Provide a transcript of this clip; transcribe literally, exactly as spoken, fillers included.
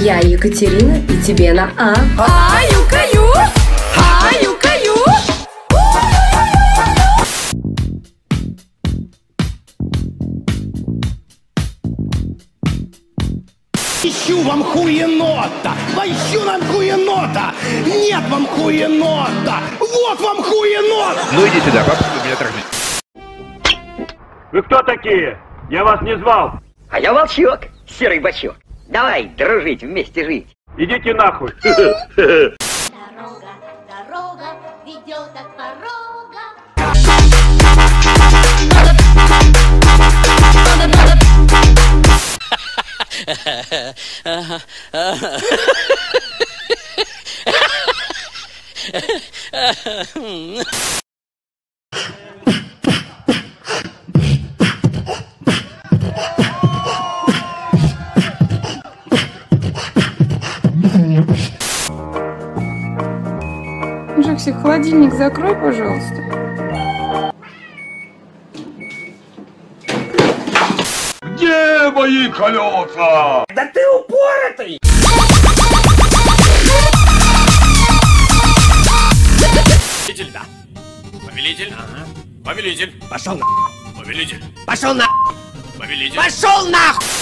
Я Екатерина, и тебе на А. Аю-каю! Аю-каю! Ищу вам хуенота! Ищу нам хуенота! Нет вам хуенота! Вот вам хуенот! Ну иди сюда, папа, меня трахнет. Вы кто такие? Я вас не звал. А я волчок, серый бачок. Давай дружить, вместе жить. Идите нахуй. Дорога, дорога ведет от порога. Жексик, холодильник закрой, пожалуйста. Где мои колеса? Да ты упоротый! Повелитель, да. Повелитель. Ага. Повелитель. Пошел на... Повелитель. Пошел на... Повелитель. Пошел нахуй!